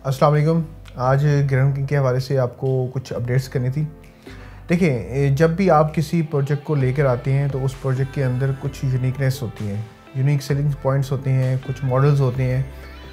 अस्सलाम वालेकुम। आज ग्राउंड किंग के हवाले से आपको कुछ अपडेट्स करनी थी। देखिए, जब भी आप किसी प्रोजेक्ट को लेकर आते हैं तो उस प्रोजेक्ट के अंदर कुछ यूनिकनेस होती हैं, यूनिक सेलिंग पॉइंट्स होते हैं, कुछ मॉडल्स होते हैं।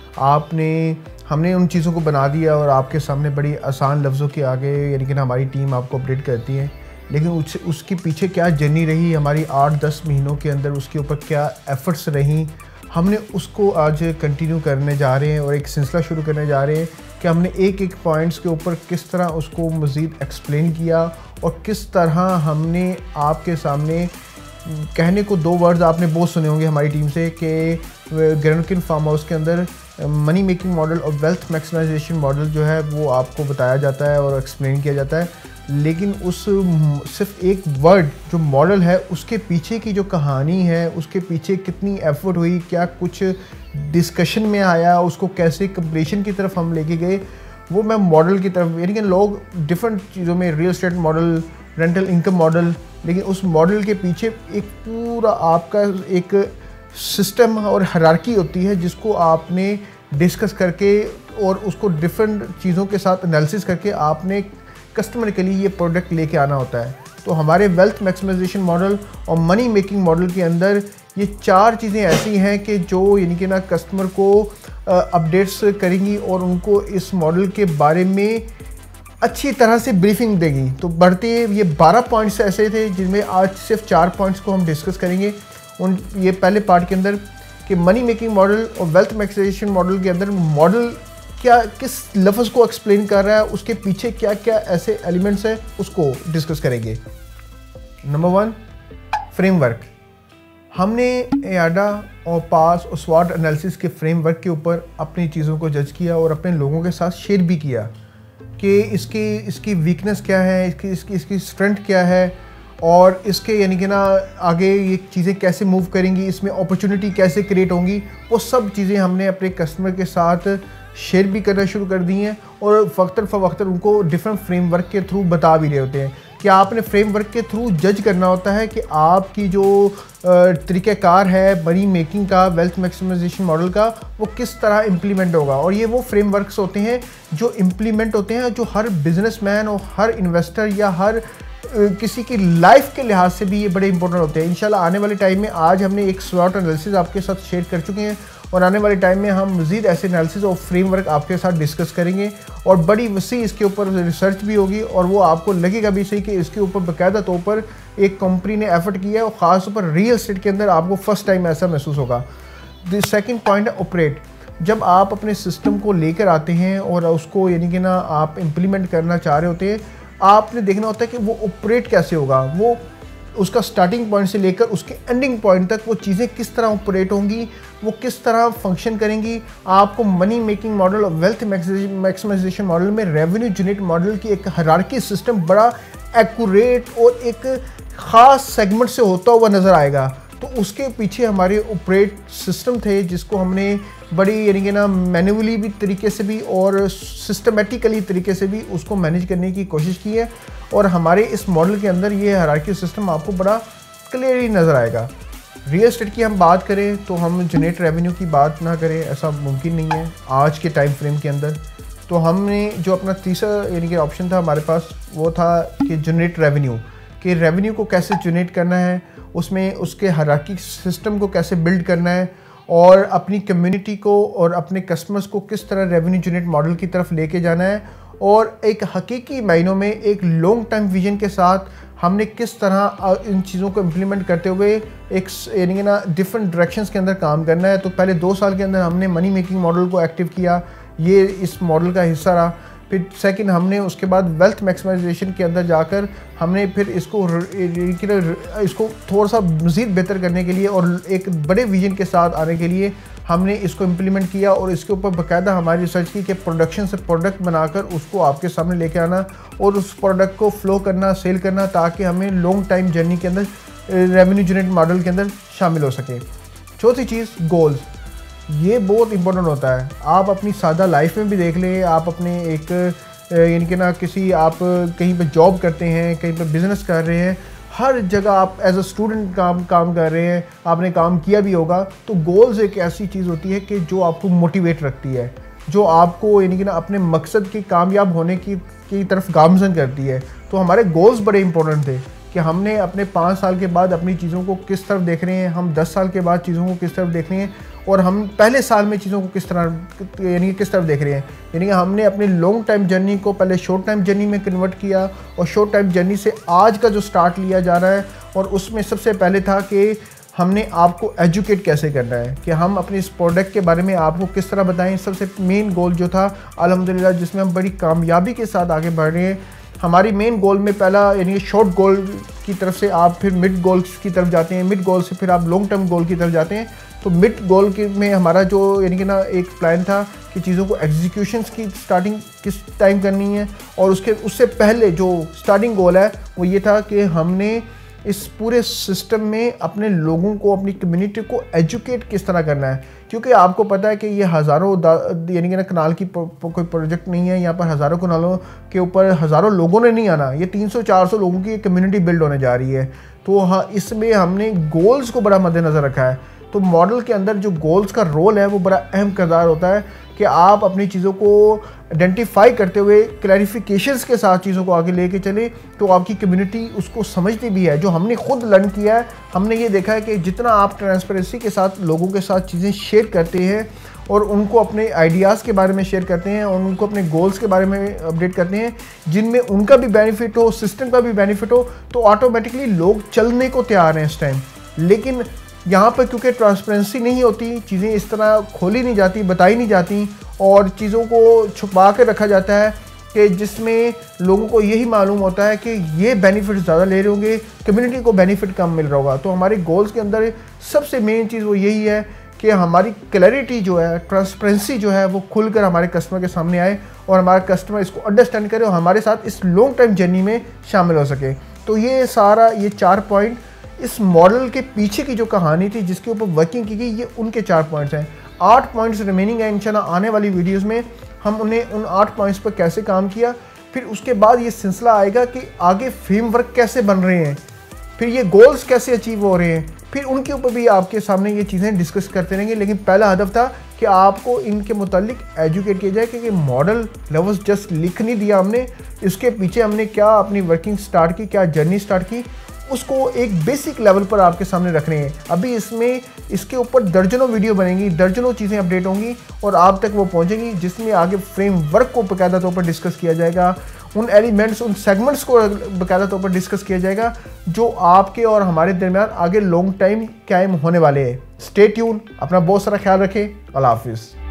हमने उन चीज़ों को बना दिया और आपके सामने बड़ी आसान लफ्ज़ों के आगे यानी कि हमारी टीम आपको अपडेट करती है, लेकिन उसके पीछे क्या जर्नी रही हमारी 8-10 महीनों के अंदर, उसके ऊपर क्या एफ़र्ट्स रहीं, हमने उसको आज कंटिन्यू करने जा रहे हैं और एक सिलसिला शुरू करने जा रहे हैं कि हमने एक एक पॉइंट्स के ऊपर किस तरह उसको मज़ीद एक्सप्लेन किया और किस तरह हमने आपके सामने कहने को 2 वर्ड्स आपने बहुत सुने होंगे हमारी टीम से कि ग्राउंड किंग फार्म हाउस के अंदर मनी मेकिंग मॉडल और वेल्थ मैक्सिमाइजेशन मॉडल जो है वो आपको बताया जाता है और एक्सप्लेन किया जाता है, लेकिन उस सिर्फ एक वर्ड जो मॉडल है उसके पीछे की जो कहानी है, उसके पीछे कितनी एफर्ट हुई, क्या कुछ डिस्कशन में आया, उसको कैसे कंप्लीशन की तरफ हम लेके गए, वो मैं मॉडल की तरफ यानी कि लोग डिफरेंट चीज़ों में real estate model, rental income model, लेकिन उस मॉडल के पीछे एक पूरा आपका एक सिस्टम और हायरार्की होती है जिसको आपने डिस्कस करके और उसको डिफरेंट चीज़ों के साथ एनालिसिस करके आपने कस्टमर के लिए ये प्रोडक्ट लेके आना होता है। तो हमारे वेल्थ मैक्सिमाइजेशन मॉडल और मनी मेकिंग मॉडल के अंदर ये 4 चीज़ें ऐसी हैं कि जो यानी कि ना कस्टमर को अपडेट्स करेंगी और उनको इस मॉडल के बारे में अच्छी तरह से ब्रीफिंग देगी। तो बढ़ते ये 12 पॉइंट्स ऐसे थे जिनमें आज सिर्फ 4 पॉइंट्स को हम डिस्कस करेंगे। ये पहले पार्ट के अंदर कि मनी मेकिंग मॉडल और वेल्थ मैक्सिमाइजेशन मॉडल के अंदर मॉडल क्या किस लफ्ज़ को एक्सप्लेन कर रहा है, उसके पीछे क्या क्या ऐसे एलिमेंट्स हैं उसको डिस्कस करेंगे। Number 1, framework. हमने एआडा और पास और स्वॉट एनालिसिस के फ्रेमवर्क के ऊपर अपनी चीज़ों को जज किया और अपने लोगों के साथ शेयर भी किया कि इसकी वीकनेस क्या है, इसकी स्ट्रेंथ क्या है और इसके यानी कि ना आगे ये चीज़ें कैसे मूव करेंगी, इसमें अपॉर्चुनिटी कैसे क्रिएट होंगी, वो सब चीज़ें हमने अपने कस्टमर के साथ शेयर भी करना शुरू कर दी हैं और वक्तन फ़वक्तन उनको डिफरेंट फ्रेमवर्क के थ्रू बता भी रहे होते हैं कि आपने फ्रेमवर्क के थ्रू जज करना होता है कि आपकी जो तरीक़ाकार है मनी मेकिंग का, वेल्थ मैक्सिमाइजेशन मॉडल का, वो किस तरह इम्प्लीमेंट होगा। और ये वो फ्रेमवर्क्स होते हैं जो इम्प्लीमेंट होते हैं, जो हर बिजनेसमैन और हर इन्वेस्टर या हर किसी की लाइफ के लिहाज से भी ये बड़े इंपॉर्टेंट होते हैं। इंशाल्लाह आने वाले टाइम में आज हमने एक स्वॉट एनालिसिस आपके साथ शेयर कर चुके हैं और आने वाले टाइम में हम मज़ीद ऐसे एनालिसिस और फ्रेमवर्क आपके साथ डिस्कस करेंगे और बड़ी वसी इसके ऊपर रिसर्च भी होगी और वो आपको लगेगा भी सही कि इसके ऊपर बाकायदा तौर पर एक कंपनी ने एफर्ट किया है और ख़ास तौर पर रियल एस्टेट के अंदर आपको फर्स्ट टाइम ऐसा महसूस होगा। द सेकेंड पॉइंट है ऑपरेट। जब आप अपने सिस्टम को लेकर आते हैं और उसको यानी कि ना आप इम्प्लीमेंट करना चाह रहे होते हैं, आपने देखना होता है कि वो ऑपरेट कैसे होगा, वो उसका स्टार्टिंग पॉइंट से लेकर उसके एंडिंग पॉइंट तक वो चीज़ें किस तरह ऑपरेट होंगी, वो किस तरह फंक्शन करेंगी। आपको मनी मेकिंग मॉडल और वेल्थ मैक्सिमाइजेशन मॉडल में रेवेन्यू जनरेट मॉडल की एक हायरार्की सिस्टम बड़ा एक्यूरेट और एक ख़ास सेगमेंट से होता हुआ नज़र आएगा। तो उसके पीछे हमारे ऑपरेट सिस्टम थे जिसको हमने बड़ी यानी कि ना मैन्युअली भी तरीके से भी और सिस्टमेटिकली तरीके से भी उसको मैनेज करने की कोशिश की है और हमारे इस मॉडल के अंदर ये हायरार्की सिस्टम आपको बड़ा क्लियरली नज़र आएगा। रियल एस्टेट की हम बात करें तो हम जनरेट रेवेन्यू की बात ना करें, ऐसा मुमकिन नहीं है आज के टाइम फ्रेम के अंदर। तो हमने जो अपना तीसरा यानी कि ऑप्शन था हमारे पास, वो था कि जनरेट रेवेन्यू, कि रेवेन्यू को कैसे जनरेट करना है, उसमें उसके हायरार्की सिस्टम को कैसे बिल्ड करना है और अपनी कम्युनिटी को और अपने कस्टमर्स को किस तरह रेवेन्यू जनरेट मॉडल की तरफ लेके जाना है और एक हकीकी मायनों में एक लॉन्ग टर्म विजन के साथ हमने किस तरह इन चीज़ों को इम्प्लीमेंट करते हुए एक यानी कि ना डिफरेंट डायरेक्शंस के अंदर काम करना है। तो पहले 2 साल के अंदर हमने मनी मेकिंग मॉडल को एक्टिव किया, ये इस मॉडल का हिस्सा रहा। फिर सेकंड हमने उसके बाद वेल्थ मैक्सिमाइजेशन के अंदर जाकर हमने फिर इसको थोड़ा सा मज़ीद बेहतर करने के लिए और एक बड़े विजन के साथ आने के लिए हमने इसको इम्प्लीमेंट किया और इसके ऊपर बाकायदा हमारी रिसर्च की कि प्रोडक्शन से प्रोडक्ट बनाकर उसको आपके सामने लेके आना और उस प्रोडक्ट को फ्लो करना, सेल करना, ताकि हमें लॉन्ग टाइम जर्नी के अंदर रेवेन्यू जनरेट मॉडल के अंदर शामिल हो सके। चौथी चीज़ गोल्स, ये बहुत इंपॉर्टेंट होता है। आप अपनी सादा लाइफ में भी देख लें, आप अपने एक यानी कि ना किसी आप कहीं पे जॉब करते हैं, कहीं पे बिज़नेस कर रहे हैं, हर जगह आप एज अ स्टूडेंट काम कर रहे हैं, आपने काम किया भी होगा, तो गोल्स एक ऐसी चीज़ होती है कि जो आपको मोटिवेट रखती है, जो आपको यानी कि ना अपने मकसद के कामयाब होने की तरफ गामजन करती है। तो हमारे गोल्स बड़े इंपॉर्टेंट थे कि हमने अपने 5 साल के बाद अपनी चीज़ों को किस तरफ देख रहे हैं, हम 10 साल के बाद चीज़ों को किस तरफ देख रहे हैं, और हम पहले साल में चीज़ों को किस तरह यानी किस तरफ देख रहे हैं। यानी कि हमने अपनी लॉन्ग टाइम जर्नी को पहले शॉर्ट टाइम जर्नी में कन्वर्ट किया, और शॉर्ट टाइम जर्नी से आज का जो स्टार्ट लिया जा रहा है, और उसमें सबसे पहले था कि हमने आपको एजुकेट कैसे करना है, कि हम अपने इस प्रोडक्ट के बारे में आपको किस तरह बताएं। सबसे मेन गोल जो था अल्हम्दुलिल्लाह जिसमें हम बड़ी कामयाबी के साथ आगे बढ़ रहे हैं। हमारी मेन गोल में पहला यानी शॉर्ट गोल की तरफ से आप फिर मिड गोल्स की तरफ जाते हैं, मिड गोल से फिर आप लॉन्ग टर्म गोल की तरफ जाते हैं। तो मिड गोल के में हमारा जो यानी कि ना एक प्लान था कि चीज़ों को एग्जीक्यूशंस की स्टार्टिंग किस टाइम करनी है, और उससे पहले जो स्टार्टिंग गोल है वो ये था कि हमने इस पूरे सिस्टम में अपने लोगों को, अपनी कम्युनिटी को एजुकेट किस तरह करना है। क्योंकि आपको पता है कि ये हज़ारों यानी कि ना कनाल की कोई प्रोजेक्ट नहीं है, यहाँ पर हज़ारों कनालों के ऊपर हज़ारों लोगों ने नहीं आना, ये 300-400 लोगों की कम्युनिटी बिल्ड होने जा रही है। तो हाँ, इसमें हमने गोल्स को बड़ा मद्देनज़र रखा है। तो मॉडल के अंदर जो गोल्स का रोल है वो बड़ा अहम किरदार होता है कि आप अपनी चीज़ों को आइडेंटिफाई करते हुए क्लैरिफिकेशंस के साथ चीज़ों को आगे लेके चले, तो आपकी कम्युनिटी उसको समझती भी है। जो हमने खुद लर्न किया है, हमने ये देखा है कि जितना आप ट्रांसपेरेंसी के साथ लोगों के साथ चीज़ें शेयर करते हैं और उनको अपने आइडियाज़ के बारे में शेयर करते हैं और उनको अपने गोल्स के बारे में अपडेट करते हैं, जिनमें उनका भी बेनिफिट हो, सिस्टम का भी बेनिफिट हो, तो ऑटोमेटिकली लोग चलने को तैयार हैं इस टाइम। लेकिन यहाँ पर क्योंकि ट्रांसपेरेंसी नहीं होती, चीज़ें इस तरह खोली नहीं जाती, बताई नहीं जाती, और चीज़ों को छुपा के रखा जाता है कि जिसमें लोगों को यही मालूम होता है कि ये बेनिफिट ज़्यादा ले रहे होंगे, कम्युनिटी को बेनिफिट कम मिल रहा होगा। तो हमारे गोल्स के अंदर सबसे मेन चीज़ वो यही है कि हमारी क्लैरिटी जो है, ट्रांसपेरेंसी जो है, वो खुलकर हमारे कस्टमर के सामने आए और हमारा कस्टमर इसको अंडरस्टैंड करे और हमारे साथ इस लॉन्ग टाइम जर्नी में शामिल हो सके। तो ये सारा, ये 4 पॉइंट इस मॉडल के पीछे की जो कहानी थी जिसके ऊपर वर्किंग की गई, ये उनके 4 पॉइंट्स हैं। 8 पॉइंट्स रिमेनिंग है। इंशाल्लाह आने वाली वीडियोस में हम उन्हें उन 8 पॉइंट्स पर कैसे काम किया, फिर उसके बाद ये सिलसिला आएगा कि आगे फ्रेमवर्क कैसे बन रहे हैं, फिर ये गोल्स कैसे अचीव हो रहे हैं, फिर उनके ऊपर भी आपके सामने ये चीज़ें डिस्कस करते रहेंगे। लेकिन पहला हदफ था कि आपको इनके मुतालिक एजुकेट किया जाए कि ये मॉडल लफ्ज़ जस्ट लिख नहीं दिया हमने, इसके पीछे हमने क्या अपनी वर्किंग स्टार्ट की, क्या जर्नी स्टार्ट की, उसको एक बेसिक लेवल पर आपके सामने रख रहे हैं। अभी इसमें इसके ऊपर दर्जनों वीडियो बनेंगी, दर्जनों चीज़ें अपडेट होंगी और आप तक वो पहुंचेंगी, जिसमें आगे फ्रेमवर्क को बाकायदा तौर पर डिस्कस किया जाएगा, उन एलिमेंट्स, उन सेगमेंट्स को बाकायदा तौर पर डिस्कस किया जाएगा जो आपके और हमारे दरमियान आगे लॉन्ग टाइम कायम होने वाले हैं। स्टे ट्यून, अपना बहुत सारा ख्याल रखें। अल्लाह हाफिज़।